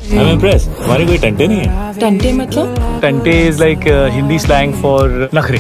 I am impress. तुम्हारे कोई टंटे नहीं है? टंटे मतलब? टंटे is like Hindi slang for नखरे।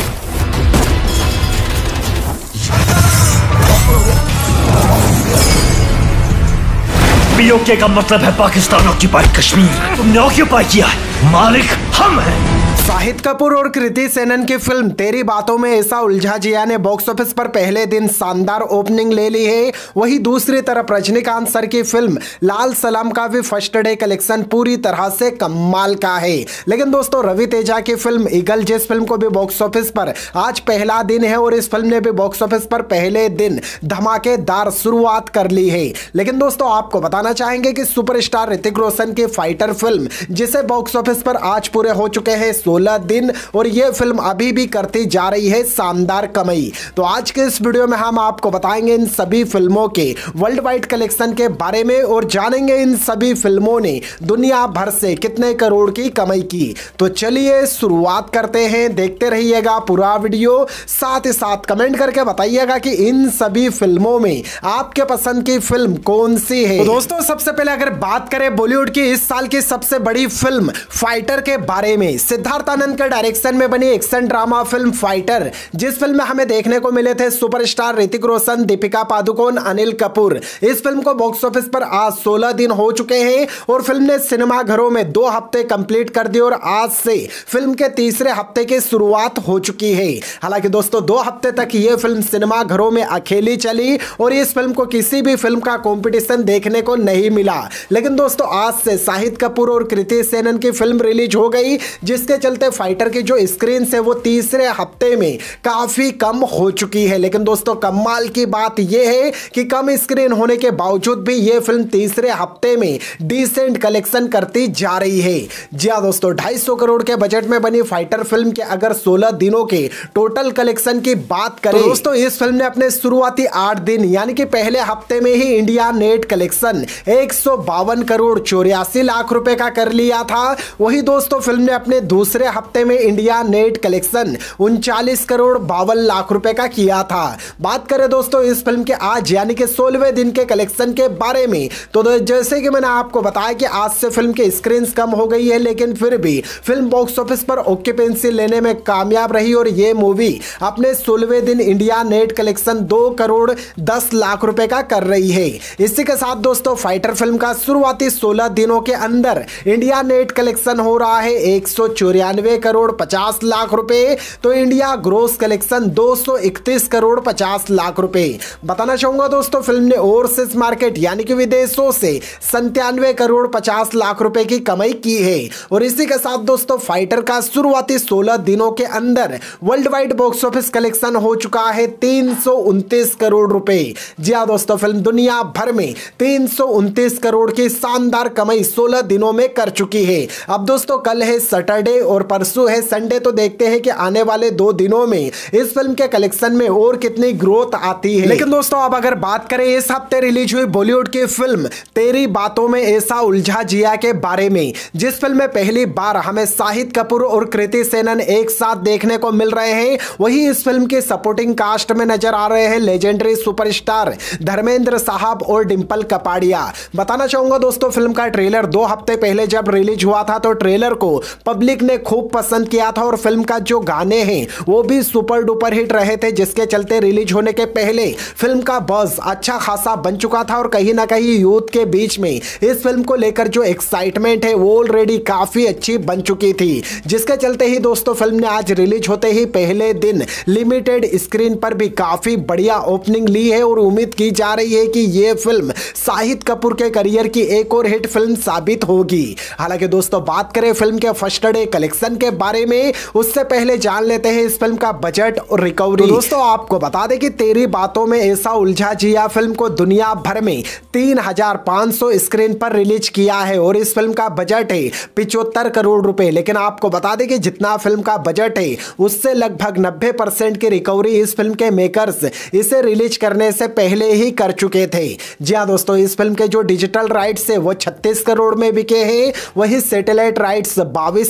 पीओके का मतलब है पाकिस्तान ऑक्यूपाई कश्मीर। तुमने ऑक्यूपाई किया है, मालिक हम हैं। शाहिद कपूर और कृति सेनन की फिल्म तेरी बातों में ऐसा उलझा जिया ने बॉक्स ऑफिस पर पहले दिन शानदार ओपनिंग ले ली है। वहीं दूसरी तरफ रजनीकांत सर की फिल्म लाल सलाम का भी फर्स्ट डे कलेक्शन पूरी तरह से कमाल का है। लेकिन दोस्तों रवि तेजा की फिल्म ईगल जिस फिल्म को भी बॉक्स ऑफिस पर आज पहला दिन है और इस फिल्म ने भी बॉक्स ऑफिस पर पहले दिन धमाकेदार शुरुआत कर ली है। लेकिन दोस्तों आपको बताना चाहेंगे कि सुपरस्टार ऋतिक रोशन की फाइटर फिल्म जिसे बॉक्स ऑफिस पर आज पूरे हो चुके हैं 16 दिन और यह फिल्म अभी भी करती जा रही है शानदार कमाई। तो आज के इस वीडियो में हम आपको बताएंगे इन सभी फिल्मों के वर्ल्ड वाइड कलेक्शन के बारे में और जानेंगे इन सभी फिल्मों ने दुनिया भर से कितने करोड़ की कमाई की। तो चलिए शुरुआत करते हैं, देखते रहिएगा पूरा वीडियो, साथ ही साथ कमेंट करके बताइएगा कि इन सभी फिल्मों में आपके पसंद की फिल्म कौन सी है। तो दोस्तों सबसे पहले अगर बात करें बॉलीवुड की इस साल की सबसे बड़ी फिल्म फाइटर के बारे में, सिद्धार्थ आनंद के डायरेक्शन में बनी एक्शन ड्रामा फिल्म फाइटर जिस फिल्म में हमें देखने को मिले थे सुपरस्टार ऋतिक रोशन, दीपिका पादुकोण, अनिल कपूर। इस फिल्म को बॉक्स ऑफिस पर आज 16 दिन हो चुके हैं और फिल्म ने सिनेमा घरों में 2 हफ्ते कंप्लीट कर दिए और आज से फिल्म के तीसरे हफ्ते की शुरुआत हो चुकी है। हालांकि दोस्तों 2 हफ्ते तक यह फिल्म सिनेमा घरों में अकेली चली और इस फिल्म को किसी भी फिल्म का कॉम्पिटिशन देखने को नहीं मिला। लेकिन दोस्तों आज से शाहिद कपूर और कृति सेनन की फिल्म रिलीज हो गई जिसके चलते फाइटर की जो स्क्रीन है वो तीसरे हफ्ते में काफी कम हो चुकी है। लेकिन दोस्तों कमाल की बात यह है कि कम स्क्रीन होने के बावजूद भी यह फिल्म तीसरे हफ्ते में डिसेंट कलेक्शन करती जा रही है। जी हां दोस्तों 250 करोड़ के बजट में बनी फाइटर फिल्म के अगर 16 दिनों के टोटल कलेक्शन की बात करें तो दोस्तों इस फिल्म ने अपने शुरुआती 8 दिन यानी कि पहले हफ्ते में ही India net collection 152 crore 84 lakh रुपए का कर लिया था। वही दोस्तों फिल्म ने अपने दूसरे हफ्ते में India net collection 39 crore 52 lakh रुपए का किया था। बात करें दोस्तों इस फिल्म के आज यानी कि 16वें दिन के कलेक्शन के बारे में तो जैसे कि मैंने आपको बताया कि आज से फिल्म की स्क्रीन कम हो गई है लेकिन फिर भी फिल्म बॉक्स ऑफिस पर ऑक्यूपेंसी लेने में कामयाब रही और यह मूवी अपने 16वें दिन India net collection 2 crore 10 lakh रुपए का कर रही है। इसी के साथ दोस्तों फाइटर फिल्म का शुरुआती 16 दिनों के अंदर इंडिया नेट कलेक्शन हो रहा है 194 करोड़ 50 लाख रुपए, तो India gross collection 231 crore 50 lakh रुपए। बताना चाहूंगा दोस्तों फिल्म ने ओवरसीज मार्केट यानी कि विदेशों से 97 करोड़ 50 लाख रुपए की कमाई की है। और इसी के साथ दोस्तों फाइटर का शुरुआती 16 दिनों के अंदर worldwide box office collection हो चुका है 329 करोड़ रुपए। जी हां दोस्तों फिल्म दुनिया भर में 329 करोड़ की शानदार कमाई 16 दिनों में कर चुकी है। अब दोस्तों कल है सैटरडे और परसों है संडे, तो देखते हैं कि आने वाले 2 दिनों में इस फिल्म के कलेक्शन में और कितनी ग्रोथ आती है। लेकिन दोस्तों अब अगर बात करें इस हफ्ते रिलीज हुई बॉलीवुड की फिल्म तेरी बातों में ऐसा उलझा जिया के बारे में, जिस फिल्म में पहली बार हमें शाहिद कपूर और कृति सेनन एक साथ देखने को मिल रहे हैं, वही इस फिल्म के सपोर्टिंग कास्ट में नजर आ रहे हैं लेजेंडरी सुपरस्टार धर्मेंद्र साहब और डिंपल कपाड़िया। बताना चाहूंगा दोस्तों फिल्म का ट्रेलर 2 हफ्ते पहले जब रिलीज हुआ था तो ट्रेलर को पब्लिक ने खूब पसंद किया था और फिल्म का जो गाने हैं वो भी सुपर डुपर हिट रहे थे, जिसके चलते रिलीज होने के पहले फिल्म का बज़ अच्छा खासा बन चुका था और कहीं ना कहीं यूथ के बीच में इस फिल्म को लेकर जो एक्साइटमेंट है वो ऑलरेडी काफी अच्छी बन चुकी थी, जिसके चलते ही दोस्तों फिल्म ने आज रिलीज होते ही पहले दिन लिमिटेड स्क्रीन पर भी काफी बढ़िया ओपनिंग ली है और उम्मीद की जा रही है कि यह फिल्म शाहिद कपूर के करियर की एक और हिट फिल्म साबित होगी। हालांकि दोस्तों बात करें फिल्म के फर्स्ट डे कलेक्शन के बारे में उससे पहले जान लेते हैं इस फिल्म का बजट और रिकवरी। तो दोस्तों आपको बता दें कि तेरी बातों में ऐसा उलझा जिया फिल्म को दुनिया भर में 3500 स्क्रीन पर रिलीज किया है और इस फिल्म का बजट है 75 करोड़ रुपए। लेकिन आपको बता दें कि जितना फिल्म का बजट है उससे लगभग 90% की रिकवरी इस फिल्म के मेकर्स इसे रिलीज करने से पहले ही कर चुके थे। जी हां दोस्तों इस फिल्म के जो डिजिटल राइट्स है वो 36 करोड़ में बिके हैं, वही सैटेलाइट राइट्स 22 करोड़ में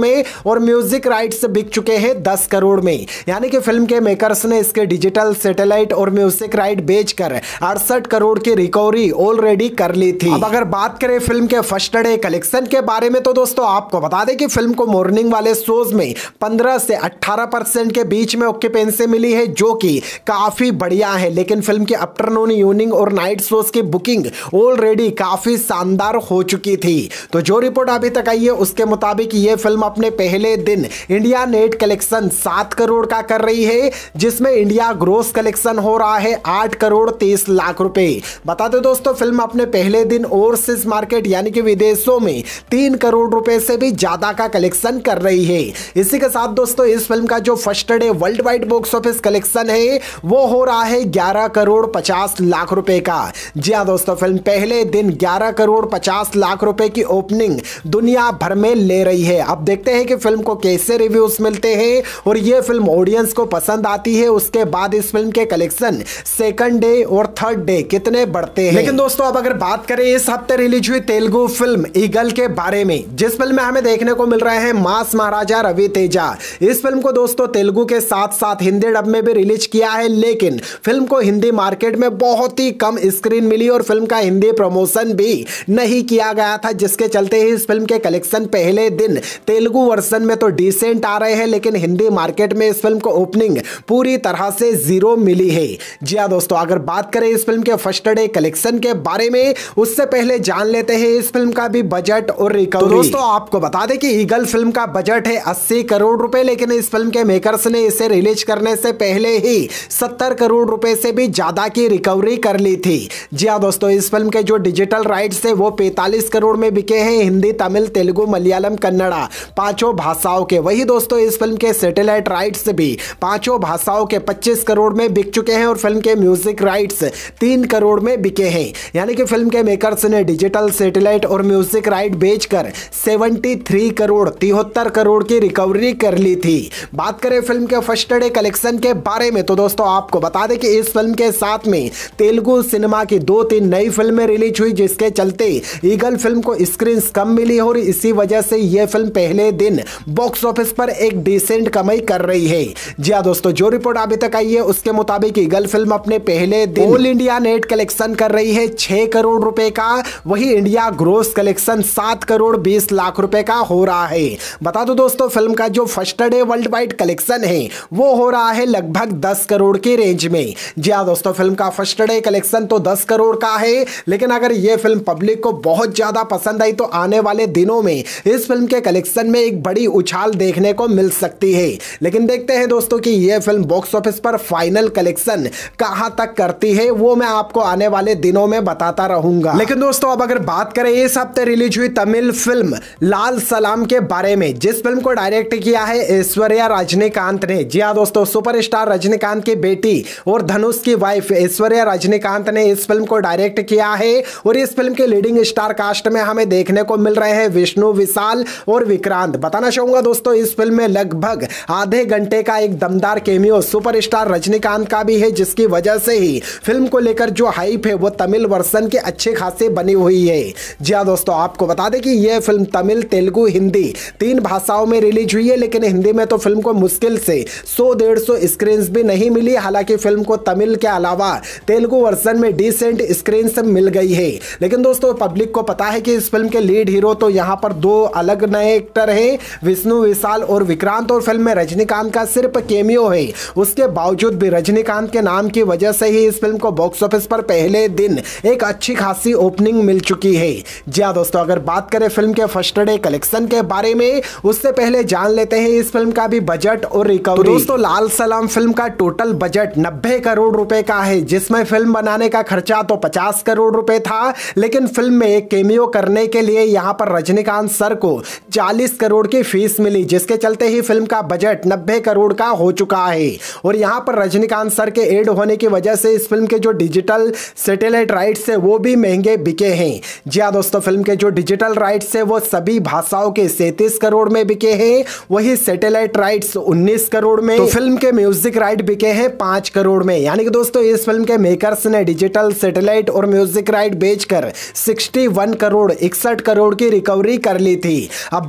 में और म्यूजिक राइट्स बिक चुके हैं 10 करोड़ में। यानी कि फिल्म के मेकर्स ने इसके डिजिटल, सैटेलाइट और म्यूजिक राइट बेचकर 68 करोड़ की रिकवरी ऑलरेडी कर ली थी। अब अगर बात करें फिल्म के फर्स्ट डे कलेक्शन के बारे में तो दोस्तों आपको बता दें कि फिल्म को मॉर्निंग वाले शोज में 15 से 18% के बीच में ऑक्यूपेंसी मिली है, जो कि काफी बढ़िया है। लेकिन फिल्म के आफ्टरनून, इवनिंग और नाइट शोज की बुकिंग ऑलरेडी काफी शानदार हो चुकी थी। तो जो रिपोर्ट अभी तक आई है उसके मुताबिक ये फिल्म अपने पहले दिन इंडिया नेट कलेक्शन 7 करोड़ का कर रही है, जिसमें इंडिया ग्रोस कलेक्शन हो रहा है 8 करोड़ 30 लाख रुपए। बता दो दोस्तों, फिल्म अपने पहले दिन ओवरसीज मार्केट यानी कि विदेशों में 3 करोड़ रुपए से भी ज्यादा का कलेक्शन कर रही है। इसी के साथ दोस्तों इस फिल्म का जो first day worldwide box office collection है वो हो रहा है 11 करोड़ 50 लाख रुपए का। जी हाँ दोस्तों, फिल्म पहले दिन 11 करोड़ 50 लाख रुपए की ओपनिंग दुनिया भर में ले रही है। अब देखते हैं कि फिल्म को कैसे रिव्यूज मिलते हैं और ये फिल्म ऑडियंस को पसंद आती है। उसके बाद इस फिल्म के कलेक्शन सेकंड डे और थर्ड डे कितने बढ़ते हैं। लेकिन दोस्तों अब अगर बात करें इस हफ्ते रिलीज हुई तेलुगु फिल्म ईगल के बारे में, जिस फिल्म में हमें देखने को मिल रहे हैं मास महाराजा रवि तेजा। इस फिल्म को दोस्तों तेलुगु के साथ साथ हिंदी डब में भी रिलीज किया है, लेकिन फिल्म को हिंदी मार्केट में बहुत ही कम स्क्रीन मिली और फिल्म का हिंदी प्रमोशन भी नहीं किया गया था, जिसके चलते ही इस फिल्म के कलेक्शन पहले दिन तेलुगु वर्जन में तो डिसेंट आ रहे हैं, लेकिन हिंदी मार्केट में इस फिल्म को ओपनिंग पूरी तरह से 0 मिली है। जी हाँ दोस्तों, अगर बात करें इस फिल्म के फर्स्ट डे कलेक्शन के बारे में, उससे पहले जान लेते हैं इस फिल्म का भी बजट और रिकवरी। तो दोस्तों आपको बता दें कि ईगल फिल्म का बजट है 80 करोड़ रुपए, लेकिन इस फिल्म के मेकर्स ने इसे रिलीज करने से पहले ही 70 करोड़ रुपए से भी ज्यादा की रिकवरी कर ली थी। जी हाँ दोस्तों, इस फिल्म के जो डिजिटल राइट्स है वो 45 करोड़ में बिके हैं, हिंदी, तमिल, तेलुगु, मलयालम, कन्नड़ा पांचों भाषाओं के। वही दोस्तों इस फिल्म के सैटेलाइट राइट्स भी पांचों भाषाओं के 25 करोड़ में बिक चुके हैं और फिल्म के म्यूजिक राइट्स 3 करोड़ में बिके हैं। यानी कि फिल्म के मेकर्स ने डिजिटल, सैटेलाइट और म्यूजिक राइट बेचकर 73 करोड़ 73 करोड़ की रिकवरी कर ली थी। बात करें फिल्म के फर्स्ट डे कलेक्शन के बारे में तो दोस्तों आपको बता दें कि इस फिल्म के साथ में तेलुगु सिनेमा की 2-3 नई फिल्में रिलीज हुई, जिसके चलते ईगल फिल्म को स्क्रीन कम मिली और इसी वजह से यह फिल्म पहले दिन बॉक्स ऑफिस पर एक डिसेंट कमाई कर रही है। जी हाँ दोस्तों, जो रिपोर्ट अभी तक आई है उसके मुताबिक ईगल फिल्म अपने पहले दिन ऑल इंडिया नेट कलेक्शन कर रही है 6 करोड़ रुपए का, वही India gross collection 7 crore 20 lakh रुपए का हो रहा है। बता दो दोस्तों, फिल्म का जो first day worldwide collection है वो हो रहा है लगभग 10 करोड़ की रेंज में। जी हाँ दोस्तों, फिल्म का फर्स्ट डे कलेक्शन तो 10 करोड़ का है, लेकिन अगर यह फिल्म पब्लिक को बहुत ज्यादा पसंद आई तो आने वाले दिनों में इस फिल्म के कलेक्शन में एक बड़ी उछाल देखने को मिल सकती है। लेकिन देखते हैं दोस्तों कि यह फिल्म बॉक्स ऑफिस पर फाइनल कलेक्शन कहां तक करती है, वो मैं आपको आने वाले दिनों में बताता रहूंगा। लेकिन दोस्तों अब अगर बात करें इस हफ्ते रिलीज हुई तमिल फिल्म लाल सलाम के बारे में, जिस फिल्म को डायरेक्ट किया है ऐश्वर्या रजनीकांत ने। जी हाँ दोस्तों, सुपरस्टार रजनीकांत की बेटी और धनुष की वाइफ ऐश्वर्या रजनीकांत ने इस फिल्म को डायरेक्ट किया है और इस फिल्म के लीडिंग स्टार कास्ट में हमें देखने को मिल रहे हैं विष्णु विशाल और विक्रांत। बताना चाहूंगा दोस्तों, इस फिल्म में लगभग आधे घंटे का एक दमदार कैमियो सुपरस्टार रजनीकांत का भी है, जिसकी वजह से ही फिल्म को लेकर जो हाइप है वो तमिल वर्जन के अच्छे खासे बनी हुई है। जी हाँ दोस्तों, आपको बता दें कि यह फिल्म तमिल, तेलुगु, हिंदी 3 भाषाओं में रिलीज हुई है, लेकिन हिंदी में तो फिल्म को मुश्किल से 100-150 स्क्रीन भी नहीं मिली। हालांकि फिल्म को तमिल के अलावा तेलुगु वर्जन में डिसेंट स्क्रीन मिल गई है। लेकिन दोस्तों पब्लिक को पता है कि इस फिल्म के लीड हीरो तो यहाँ पर 2 अलग नए एक्टर हैं, विष्णु विशाल और विक्रांत, और फिल्म में रजनीकांत का सिर्फ कैमियो है। उसके बावजूद भी रजनीकांत के नाम की वजह से ही इस फिल्म को बॉक्स ऑफिस पर पहले दिन एक अच्छी खासी ओपनिंग मिल चुकी है। जी हाँ दोस्तों, अगर बात करें फिल्म के फर्स्ट डे कलेक्शन के बारे में, उससे पहले जान लेते हैं इस फिल्म का भी बजट और रिकवरी। तो दोस्तों लाल सलाम फिल्म का टोटल बजट 90 करोड़ रुपए का है, जिसमें फिल्म बनाने का खर्चा तो 50 करोड़ रुपए था, लेकिन फिल्म में एक कैमियो करने के लिए यहाँ पर रजनीकांत सर को 40 करोड़ की फीस मिली, जिसके चलते ही फिल्म का बजट 90 करोड़ का हो चुका है। और यहाँ पर रजनीकांत सर के एड होने की वजह से इस फिल्म के जो डिजिटल सैटेलाइट राइट्स है वो भी महंगे बिके हैं। जी हाँ दोस्तों, फिल्म के जो डिजिटल राइट्स है वो सभी भाषाओं के 37 करोड़ में बिके हैं, वही सैटेलाइट राइट्स 19 करोड़ में। तो फिल्म के म्यूजिक राइट बिके हैं 5 करोड़ में। यानी कि दोस्तों इस फिल्म के मेकर्स ने डिजिटल, सैटेलाइट और म्यूजिक राइट बेचकर 61 करोड़ 61 करोड़ की रिकवरी कर ली थी। अब बात करें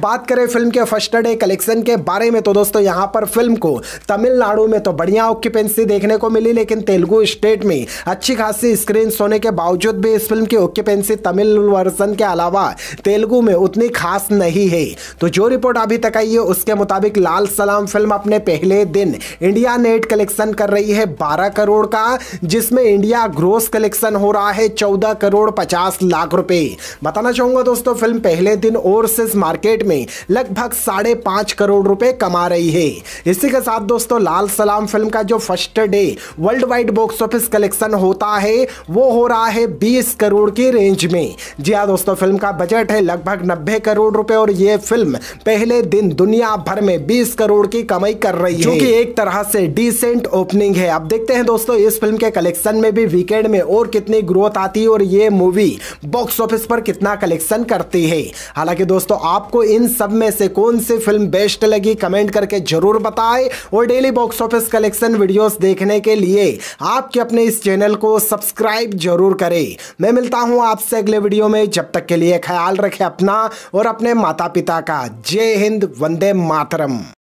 फिल्म के फर्स्ट डे कलेक्शन के बारे में तो दोस्तों यहाँ पर फिल्म को तमिलनाडु में तो बढ़िया ऑक्यूपेंसी देखने को मिली, लेकिन तेलुगु स्टेट में अच्छी खासी स्क्रीन होने के बावजूद भी इस फिल्म की ऑक्यूपेंसी तमिल वर्जन के अलावा तेलुगु में उतनी खास नहीं है। तो जो रिपोर्ट अभी तक आई है उसके मुताबिक लाल सलाम फिल्म अपने पहले दिन इंडिया नेट कलेक्शन कर रही है 12 करोड़ का, जिसमें इंडिया ग्रोस कलेक्शन हो रहा है 14 करोड़ 50 लाख रुपए। बताना चाहूंगा दोस्तों फिल्म पहले दिन ओवरसीज मार्केट में लगभग 5.5 करोड़ रुपए कमा रही है। इसी के साथ दोस्तों लाल सलाम फिल्म का जो first day worldwide box office collection होता है वो हो रहा है 20 करोड़ की रेंज में। जी हाँ दोस्तों, फिल्म का बजट है लगभग 90 करोड़ रुपए और ये फिल्म पहले दिन दुनिया भर में 20 करोड़ की कमाई कर रही है, जो कि एक तरह से डिसेंट ओपनिंग है। अब देखते हैं दोस्तों इस फिल्म के कलेक्शन में भी वीकेंड में और कितनी ग्रोथ आती है और ये मूवी बॉक्स ऑफिस पर कितना कलेक्शन करती है। हालांकि दोस्तों आपको इन सब में से कौन सी फिल्म बेस्ट लगी कमेंट करके जरूर बताएं और daily box office collection videos देखने के लिए आपके अपने इस चैनल को सब्सक्राइब जरूर करें। मैं मिलता हूं आपसे अगले वीडियो में, जब तक के लिए ख्याल रखें अपना और अपने माता पिता का। जय हिंद, वंदे मातरम।